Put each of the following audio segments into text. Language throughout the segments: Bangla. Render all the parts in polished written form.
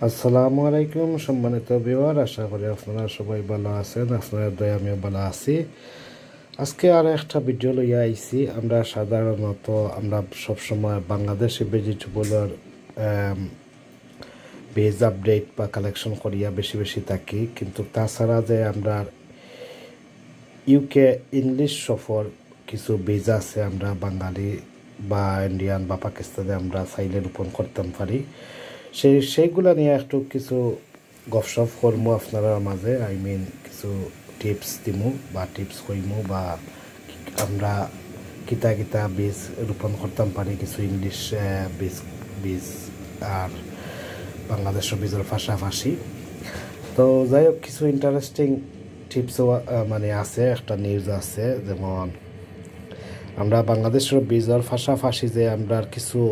আসসালামু আলাইকুম সম্মানিত ভিউয়ার, আশা করি আপনারা সবাই ভালো আছেন। আপনাদের দয়া আমিও ভালো আছি। আজকে আর একটা ভিডিও লইয়া আইছি। আমরা সাধারণত সবসময় বাংলাদেশি ভেজিটেবলের বেজ আপডেট বা কালেকশন করিয়া বেশি বেশি থাকি, কিন্তু তাছাড়া যে আমরা ইউকে ইংলিশ সফর কিছু বীজ আছে আমরা বাঙালি বা ইন্ডিয়ান বা পাকিস্তানে আমরা চাইলে রোপণ করতে পারি, সেইগুলা নিয়ে একটু কিছু গপসপ করবো আপনারা মাঝে। কিছু টিপস দিমু বা টিপস কইমু বা আমরা কিতা কিতা বীজ রোপণ করতাম পারি, কিছু ইংলিশ বীজ বীজ আর বাংলাদেশের বীজের পাশাপাশি। তো যাই হোক, কিছু ইন্টারেস্টিং টিপসও আছে, একটা নিউজ আছে। যেমন আমরা বাংলাদেশের বীজের পাশাপাশি যে আমরা কিছু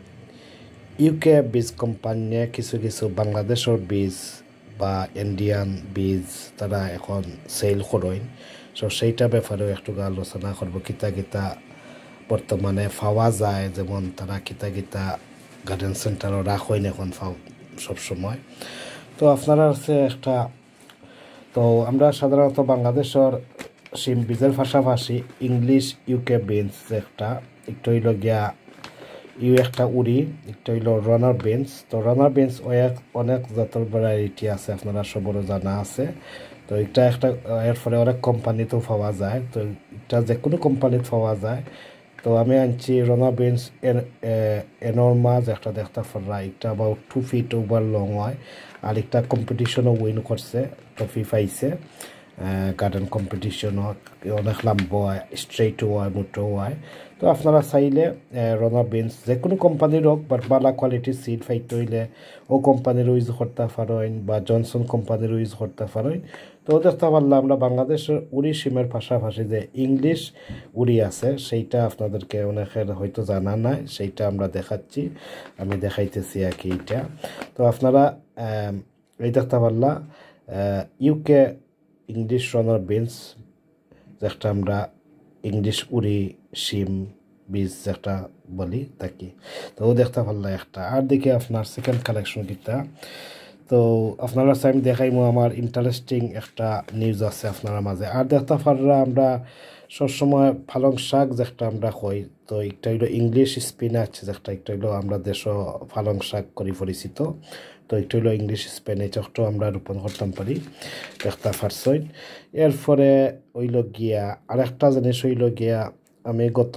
ইউকে বীজ কোম্পানি কিছু কিছু বাংলাদেশের বীজ বা ইন্ডিয়ান বীজ তারা এখন সেল করেন। সো সেইটা ব্যাপারেও একটু আলোচনা করবো, কিতা কিতা বর্তমানে পাওয়া যায়। যেমন তারা কিতা কিতা গার্ডেন সেন্টারও রাখেন এখন সবসময়। তো আপনারা আছে একটা, তো আমরা সাধারণত বাংলাদেশের সিম বীজের পাশাপাশি ইংলিশ ইউকে বিনস একটা হইল গিয়া একটা উড়ি, একটা হইল রানার বিনস। তো রানার বিনস অনেক জাতের ভ্যারাইটি আছে, আপনারা সবরও জানা আছে। তো একটা এর ফলে অনেক কোম্পানিতেও পাওয়া যায়, তো এটা যে কোনো কোম্পানিতে পাওয়া যায়। তো আমি আনছি রানার বিনস এনর্মাস একটা দেখতে পারা, একটা অ্যাবাউট 2 feet ওভার লং হয়, আর একটা কম্পিটিশনও উইন করছে, ট্রফি পাইছে। গার্ডেন কম্পিটিশনও অনেক লম্বা হয়, স্ট্রেইটও হয়, মোটো হয়। তো আপনারা চাইলে রানার বিনস যে কোনো কোম্পানির হোক, বাট ভালো কোয়ালিটির সিড পাইতে হইলে ও কোম্পানির ইউজ করতে পারেন বা জনসন কোম্পানির ইউজ করতে পারেন। তো দেখতে পারলাম আমরা বাংলাদেশের উড়ি সিমের পাশাপাশি যে ইংলিশ উড়ি আছে, সেইটা আপনাদেরকে অনেকের হয়তো জানা নাই, সেইটা আমরা দেখাচ্ছি, আমি দেখাইতেছি আর কি এইটা। তো আপনারা এই দেখতে পারলা ইউকে ইংলিশ রানার বিনস, যেটা আমরা ইংলিশ উড়ি সিম বীজ যেটা বলি তাকে। তো ও দেখতে পারলা একটা। আর দেখি আপনার সেকেন্ড কালেকশন কিতা। তো আপনারা আমি দেখাইমো আমার ইন্টারেস্টিং একটা নিউজ আছে আপনারা মাঝে। আর দেখতে পাররা আমরা সবসময় পালং শাক যেটা আমরা কই, তো একটা হইলো ইংলিশ স্পিনাচ, যেটা একটা হইলো আমরা দেশ পালং শাক করি পরিচিত। তো একটা হইলো ইংলিশ স্পিনাচটাও আমরা রোপণ করতাম পারি, দেখতে পারছই। এরপরে হইল গিয়া আরেকটা জিনিস হইল গিয়া, আমি গত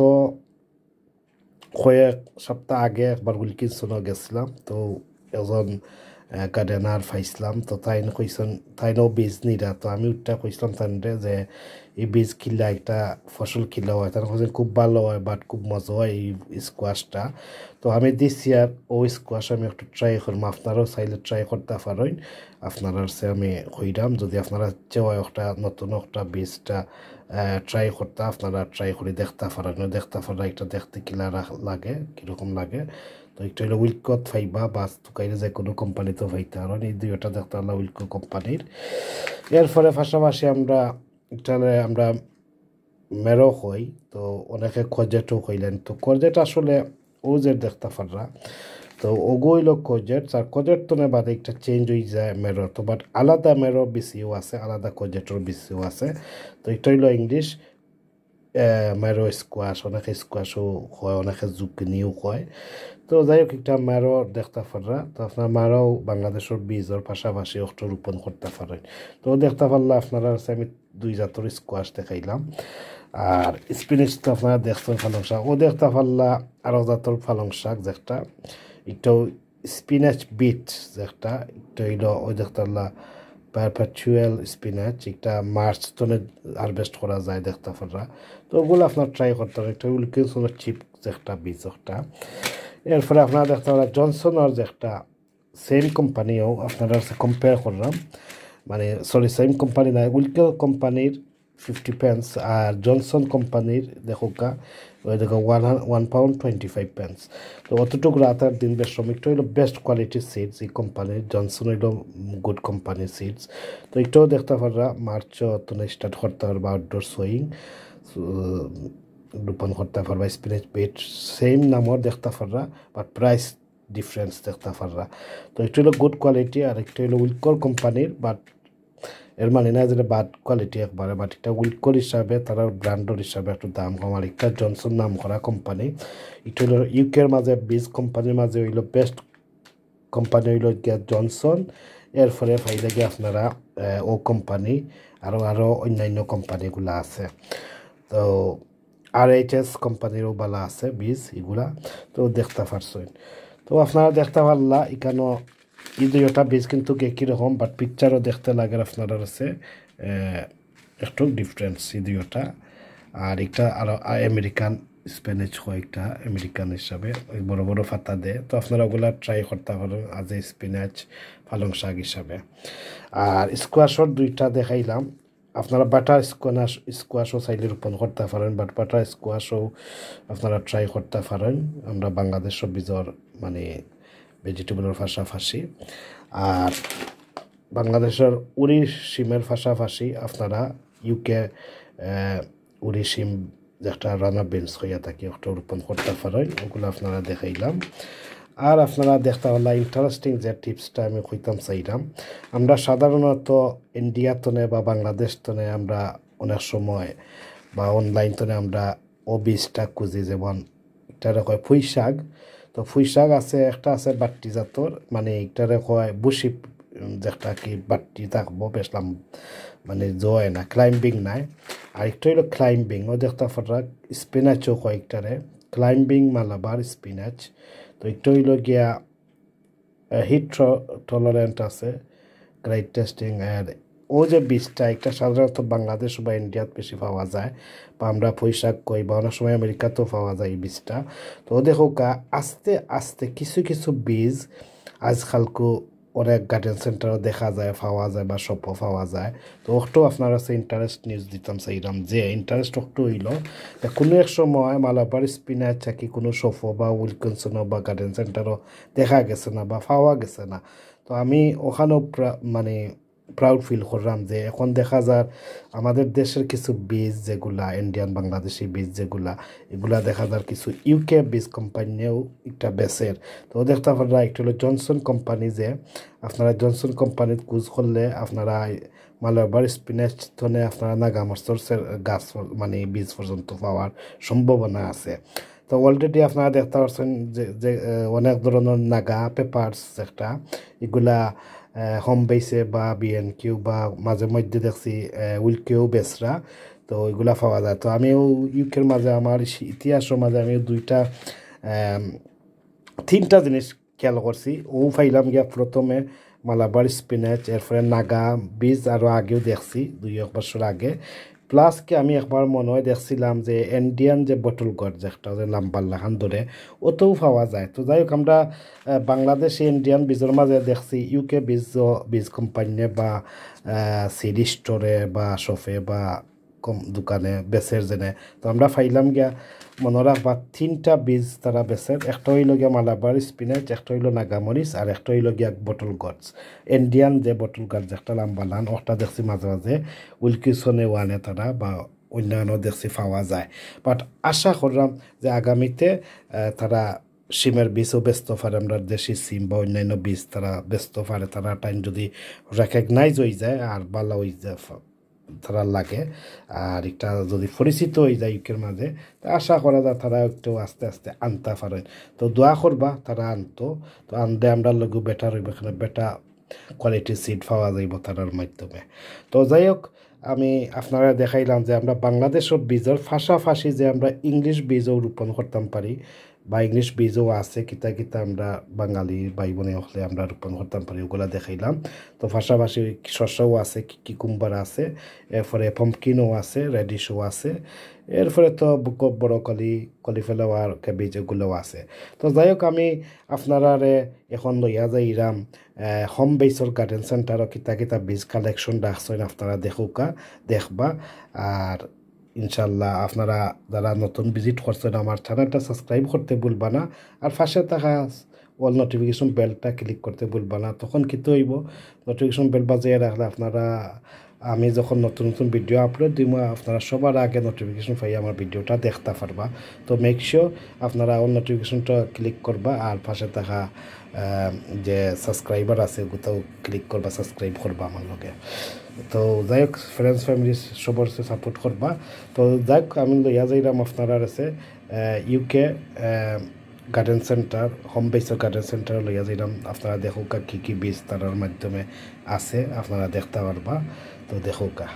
কয়েক সপ্তাহ আগে একবার উইলকিনসনও গেছিলাম। তো এজন গার্ডেনার পাইছিলাম, তো তাইনও বীজ নিরা। তো আমি ওটা কইছিলাম তাইনরে যে এই বীজ কিলা একটা ফসল কিলা হয়, তার কাছে খুব ভালো হয়, বাট খুব মজা হয় এই স্কোয়াশটা। তো আমি দিচ্ছি, আর ও স্কোয়াশ আমি একটু ট্রাই করবো, আপনারাও চাইলে ট্রাই করতে পারেন। আপনারা আমি কইরাম যদি আপনারা চাও একটা নতুন একটা বীজটা ট্রাই করতে, আপনারা ট্রাই করে দেখতে পারেন, এটা দেখতে কিলা লাগে, কীরকম লাগে। তো একটা হলো উইলকট ফাইবা বা তুকাইলে যে কোনো কোম্পানিতেও ফাইতে পারেন, এই দুইটা দেখতে হলো উইলকো কোম্পানির। এরপরে পাশাপাশি আমরা আমরা মেরো হই, তো অনেকে কজেটও হইলেন। তো কজেট আসলে ও যে দেখতে পাররা, তো ওগুলো কজেট আর কজেট তো না বাদে একটা চেঞ্জ হয়ে যায় মেরো। তো বাট আলাদা মেরো বেশিও আছে, আলাদা কজেটর বেশিও আছে। তো এটা হইলো ইংলিশ মেরো স্কোয়াশ, অনেকে স্কোয়াশও হয়, অনেকে জুকিনিও হয়। তো যাই হোক, একটা মারো দেখতে পাররা। তো আপনার মারাও বাংলাদেশের বীজের পাশাপাশি অষ্ট রোপণ করতে পারেন। তো দেখতে পারলা আপনারা আমি 2 জাতের স্কোয়াশ দেখাইলাম। আর স্পিনিচ তো আপনারা দেখছেন পালং শাক, ও দেখতে পারলা আরও জাতের পালং শাক, যেটা একটাও স্পিনাচ বিট, যেটা একটা হইল ওই দেখতে পারলা পারপেচুয়াল স্পিনাচ, একটা মার্চ তনে হারভেস্ট করা যায় দেখতে পাররা। তো ওগুলো আপনার ট্রাই করতে হবে। একটা উইলকিনসনের চিপ যেটা বীজ একটা। এরপরে আপনারা দেখতে পারেন জনসনের যে একটা সেম কোম্পানিও আপনারা কম্পেয়ার করলাম, সেম কোম্পানি না, উইলকো কোম্পানির 50 pence আর জনসন কোম্পানির দেখো 1 pound 25 pence। তো অতটুকু রাত আর দিন বেশ শ্রমিকটা হইলো বেস্ট কোয়ালিটির সিডস, এই কোম্পানির জনসন হইলো গুড কোম্পানির সিডস। তো এটাও দেখতে পাররা মার্চ স্টার্ট করতে পারবা আউটডোর সোয়িং রোপণ করতে পারবা। স্পিনাচ বেড সেম নামও দেখতে পাররা, বাট প্রাইস ডিফারেন্স দেখতে পাররা। তো একটু হলো গুড কোয়ালিটি আর একটু হলো উইলকোর কোম্পানির, বাট এর মানে না যেটা বাদ কোয়ালিটি একবারে, বাট এটা উইলকোর হিসাবে তারা ব্র্যান্ডর হিসাবে একটু দাম কম। আর একটা জনসন নাম করা কোম্পানি, একটু হলো ইউকের মাঝে বীজ কোম্পানির মাঝে হইলো বেস্ট কোম্পানি হইল গিয়া জনসন, এরপরে ফাইলে গিয়ে আপনারা ও কোম্পানি আরও অন্যান্য কোম্পানিগুলো আছে। তো RH কোম্পানিরও বালা আছে বীজ এগুলা, তো দেখতে পারছেন। তো আপনারা দেখতে পারলা এখানেও এই দুইটা বীজ কিন্তু একই রকম, বাট পিকচারও দেখতে লাগে আপনারা আছে একটু ডিফারেন্স এই দুইটা। আর একটা আরও আমেরিকান স্প্যানিশ হয়, একটা আমেরিকান হিসাবে বড় বড় পাতা দেয়। তো আপনারা ওগুলা ট্রাই করতে পারেন আজ স্পিনাচ পালং শাক হিসাবে। আর স্কোয়াশর দুইটা দেখাইলাম, আপনারা বাটার স্কোয়াশও চাইলে রোপণ করতে পারেন, বাট বাটার স্কোয়াশও আপনারা ট্রাই করতে পারেন আমরা বাংলাদেশের বীজর মানে ভেজিটেবলের পাশাপাশি। আর বাংলাদেশের উড়ি শিমের পাশাপাশি আপনারা ইউকে উড়ি শিম যেটা রানা বিনস হইয়া থাকি ওটা রোপণ করতে পারেন, ওগুলো আপনারা দেখাইলাম। আর আপনারা দেখতে পারলা ইন্টারেস্টিং যে টিপসটা আমি কইতাম চাইলাম, আমরা সাধারণত ইন্ডিয়া তনে বা বাংলাদেশ তনে আমরা অনেক সময় বা অনলাইন তনে আমরা ও বীজটা খুঁজি, যেমন এটারে কয় পুঁই শাক। তো পুঁই শাক আছে, একটা আছে বাট্টি জাতর, মানে এটারে কয় বুসি, যেটা কি বাট্টি থাকবো বেশলাম মানে জয় না ক্লাইম্বিং নাই। আর একটা হইলো ক্লাইম্বিং, ও দেখতে পারা স্পিনাচও কয়েকটারে ক্লাইম্বিং মালাবার স্পিনাচ। তো একটা হইল গিয়া হিট টলারেন্ট আছে গ্রেট টেস্টিং। আর ও যে বীজটা একটা সাধারণত বাংলাদেশ বা ইন্ডিয়াত বেশি পাওয়া যায়, বা আমরা পুঁইশাক কই, বা অনেক সময় আমেরিকাতেও পাওয়া যায় এই বীজটা। তো দেখো আস্তে আস্তে কিছু কিছু বীজ আজকালকু অনেক গার্ডেন সেন্টারও দেখা যায়, পাওয়া যায় বা শপও পাওয়া যায়। তো ওটাও আপনার কাছে ইন্টারেস্ট নিউজ দিতাম চাইলাম যে ইন্টারেস্ট ওটা হইল কোনো এক সময় মালাবার স্পিনাচ থাকি কোনো শপও বা উইলকিনসনও বা গার্ডেন সেন্টারও দেখা গেছে না বা পাওয়া গেছে না। তো আমি ওখানেও মানে প্রাউড ফিল করলাম যে এখন দেখা যায় আমাদের দেশের কিছু বীজ যেগুলা ইন্ডিয়ান বাংলাদেশি বীজ যেগুলা, এগুলা দেখা যায় কিছু ইউকে বীজ কোম্পানিও একটা বেসের। তো দেখতে আপনারা একটা হলো জনসন কোম্পানি, যে আপনারা জনসন কোম্পানির কুজ করলে আপনারা মালাবার স্পিনাচ ধনে আপনারা নাগা মরচর গাছ মানে বীজ পর্যন্ত পাওয়ার সম্ভাবনা আছে। তো অলরেডি আপনারা দেখতে পাচ্ছেন যে অনেক ধরনের নাগা পেপারস একটা এগুলা হোমবেসে বা BNQ বা মাঝে মধ্যে দেখছি উইলকেও বেসরা, তো ওইগুলা পাওয়া যায়। তো আমিও ইউকের মাঝে আমার ইতিহাসের মাঝে আমিও তিনটা জিনিস খেয়াল করছি। ও পাইলাম গিয়া প্রথমে মালাবার স্পিনাচ, এরপরে নাগা বীজ আরও আগেও দেখছি 2-1 বছর আগে। প্লাস কি আমি একবার মনে হয় দেখছিলাম যে ইন্ডিয়ান যে বটল গড যেটা যে লাম্বার লাখান ধরে ওতেও পাওয়া যায়। তো যাই হোক আমরা বাংলাদেশে ইন্ডিয়ান বীজের মাঝে দেখছি ইউকে বীজ কোম্পানি বা সিডি স্টোরে বা শপে বা দোকানে বেচের যেনে। তো আমরা পাইলাম গিয়া মনে রাখবা 3টা বীজ তারা বেচের, একটা হইল গিয়া মালাবার স্পিনাচ, একটা হইল নাগা মরিচ, আর একটা হইল গিয়া বটল গডস ইন্ডিয়ান যে বটল গড একটা লাম্বা লান ওটা দেখছি মাঝে মাঝে উইলকিনসনে ওয়ানে তারা বা অন্যান্য দেখছি পাওয়া যায়। বাট আশা করলাম যে আগামীতে তারা সিমের বীজও ব্যস্ত পারে, আমরা দেশি সিম বা অন্যান্য বীজ তারা ব্যস্ত পারে, তারা টাইম যদি রেকগনাইজ হয়ে যায় আর ভালো হয়ে যায় তারা লাগে, আর এটা যদি পরিচিত হয়ে যায় ইউকের মাঝে, তা আশা করা যায় তারা একটু আস্তে আস্তে আনতে পারে। তো দোয়া করবা তারা আনতো, তো আনতে আমরা লঘু বেটার হইব, এখানে বেটা কোয়ালিটির সিড পাওয়া যাইব তারার মাধ্যমে। তো যাই হোক আমি আপনারা দেখাইলাম যে আমরা বাংলাদেশের বীজের পাশাপাশি যে আমরা ইংলিশ বীজও রোপণ করতাম পারি বা ইংলিশ বীজও আছে কিতা কিতা আমরা বাঙালি ভাই বোনে হলে আমরা রোপণ করতাম পারি, ওগুলা দেখাইলাম। তো পাশাপাশি শস্যও আছে, কিকুম্বার আছে, এরপরে পম্পকিনও আছে, রেডিশও আছে, এরপরে তো ব্রকলি, কলিফ্লাওয়ার, ক্যাবেজ এগুলোও আছে। তো যাই হোক আমি আপনারা এখন লইয়া যাইরাম হোম বেসর গার্ডেন সেন্টারও কিতা কিতা বীজ কালেকশন রাখছেন আপনারা দেখবা। আর ইনশাল্লাহ আপনারা যারা নতুন ভিজিট করছেন আমার চ্যানেলটা সাবস্ক্রাইব করতে ভুলবা না, আর পাশে থাকা অল নোটিফিকেশন বেলটা ক্লিক করতে ভুলবা না। তখন কিন্তু হইব নোটিফিকেশন বেল বাজিয়ে রাখলে আপনারা আমি যখন নতুন নতুন ভিডিও আপলোড দিব আপনারা সবার আগে নোটিফিকেশন পাই আমার ভিডিওটা দেখতে পারবা তো মেক শিওর আপনারা অন নোটিফিকেশনটা ক্লিক করবা আর পাশে থাকা যে সাবস্ক্রাইবার আছে ওটাও ক্লিক করবা সাবস্ক্রাইব করবা আমার লগে তো যাই হোক ফ্রেন্ডস ফ্যামিলি সবার সাপোর্ট করবা তো যাই হোক আমি লইয়া যাইলাম আপনারা আছে ইউকে গার্ডেন সেন্টার হোমবেসের গার্ডেন সেন্টার লইয়া যাইলাম আপনারা দেখোকা কী কী বীজ তার মাধ্যমে আছে আপনারা দেখতে পারবা তো দেখোকা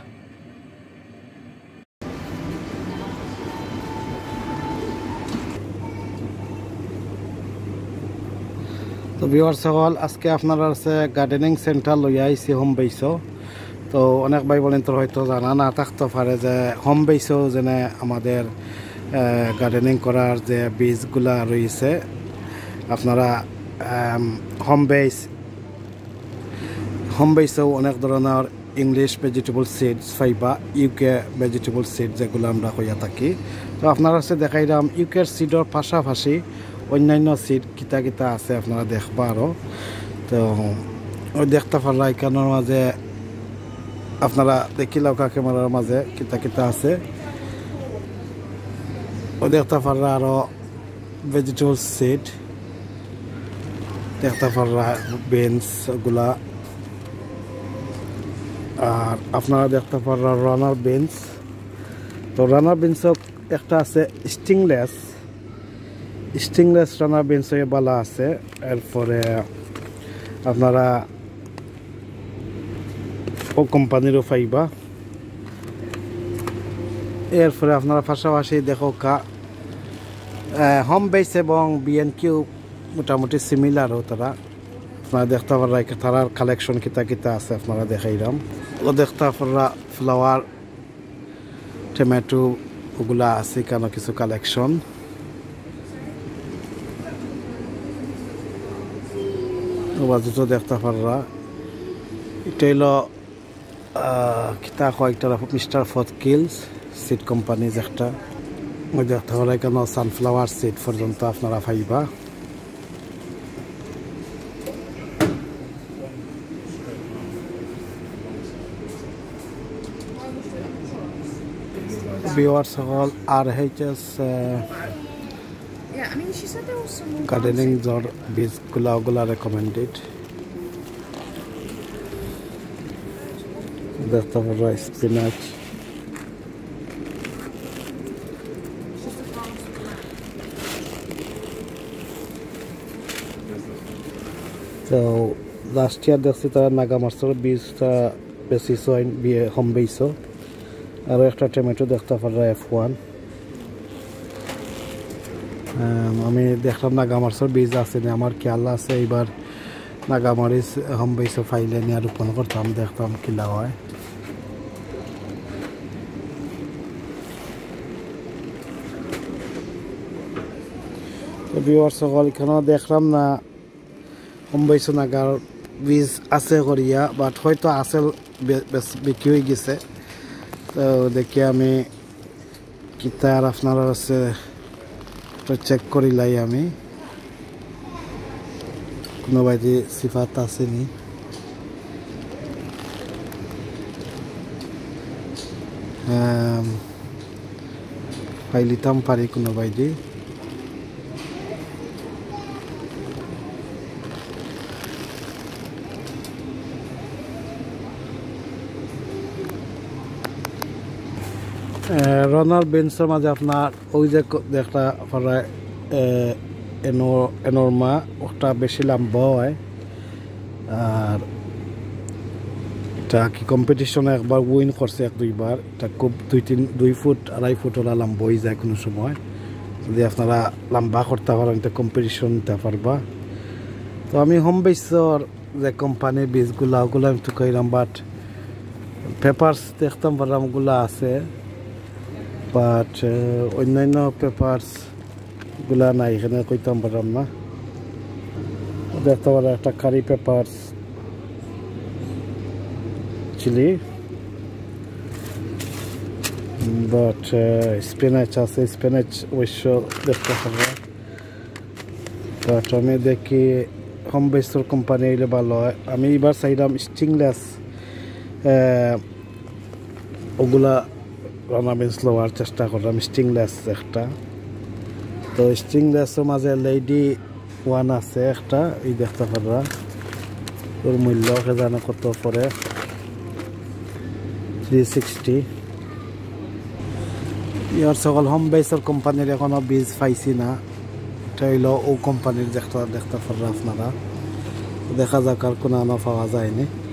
তো ভিউয়ার্স সকল আজকে আপনারা আছে গার্ডেনিং সেন্টার লইয়া আইছি হোমবেসও তো অনেক ভাই বলেন তো হয়তো জানা না থাকতে পারে যে হোমবেসও যেনে আমাদের গার্ডেনিং করার যে বীজগুলা রয়েছে আপনারা হোমবেসেও অনেক ধরনের ইংলিশ ভেজিটেবল সিডস পাইবা ইউকে ভেজিটেবল সিড যেগুলো আমরা হইয়া থাকি তো আপনারা হচ্ছে দেখাইলাম ইউকের সিডর পাশাপাশি অন্যান্য সিড কিতা কিতা আছে আপনারা দেখবা আরও তো ওই দেখতে পারলা এখানের মাঝে আপনারা দেখিলাও ক্যামেরার মাঝে কিতা কিতা আছে ও দেখতে পারলা আরও ভেজিটেবল সিড দেখতে পারলা বিনস ওগুলা আর আপনারা দেখতে পারলা রানার বিনস তো রানার বিনসও একটা আছে স্টিংলেস রানার বিনস বালা আছে এরপরে আপনারা ও কোম্পানিরও পাইবা এরপরে আপনারা পাশাপাশি দেখো হোমবেস এবং বিএনকিউ মোটামুটি সিমিলারও তারা আপনারা দেখতে পারা তারার কালেকশন কিতা কিতা আছে আপনারা দেখাইলাম ও দেখতে পারা ফ্লাওয়ার টমেটো ওগুলা আছে কেন কিছু কালেকশন বাজুতো দেখতে পাররা এটা হলো কিতা কয়েকটা মিস্টার ফথকিলস সিড কোম্পানিজ একটা ওই দেখতে পারা কেন সানফ্লাওয়ার সিড পর্যন্ত আপনারা পাইবা ভিউয়ার্স সকল আর এইচএস গার্ডেনিং জর বীজগুলা ওগুলা রেকমেন্ডেড দেখতে পারা স্পিনাচ তো লাস্ট ইয়ার দেখছি তারা নাগা মাছের বীজটা বেশি বিয়ে হোমবেসও আর একটা টমেটো দেখতে পারা F1 আমি দেখলাম নাগামরিচের বীজ আছে না আমার খেয়াল আছে এবার নাগামরিচ হোমবেসও ফাইলে নিয়ে রোপণ করতাম দেখতাম কিলা হয় তো ভিউয়ার্স সকল এখানেও দেখলাম না হোমবেসও নাগার বীজ আছে করিয়া বাট হয়তো আছে বিক্রি হয়ে গেছে তো দেখি আমি কিতার আপনারা আছে চেক করিলাই আমি কোনো বাইরে সিফাত আসেনি পাইলিতাম পারি কোনো বাইরে রানার বেঞ্চের মাঝে আপনার ওই যে দেখা পড়ায় এনর্মা ওটা বেশি লম্বা হয় আর এটা কি কম্পিটিশনে একবার উইন করছে এক দুইবার এটা খুব 2 ফুট 2.5 ফুট ওরা লম্বা হয়ে যায় কোনো সময় যদি আপনারা লম্বা করতে পারেন তো কম্পিটিশন নিতে পারবা তো আমি হোমবেসের যে কোম্পানির বীজগুলা ওগুলো আমি তো কইলাম বাট পেপারস দেখতাম পারলাম ওগুলা আছে বাট অন্যান্য পেপারস গুলা নাই এখানে কইতাম পারলাম না দেখতে পারা একটা curry peppers chilli but spinach আছে স্পিনাচ অবশ্য দেখতে পারবো বাট আমি দেখি হোমবেসের কোম্পানি এলে ভালো হয় আমি এবার চাইলাম স্টিংলেস ওগুলা অর্নামেন্টস লওয়ার চেষ্টা করলাম। স্ট্রিংলেস একটা, তো স্ট্রিংলেসের মাঝে লেডি ওয়ান আছে একটা, এই দেখতে পাররা। ওর মূল্য কে জানে কত পরে, 360। ইয়ার সকল হোম বেসের কোম্পানির এখনো বীজ পাইছি না, এটা হইল ও কোম্পানির দেখতে পাররা আপনারা। দেখা যাক আর কোনো পাওয়া যায়নি।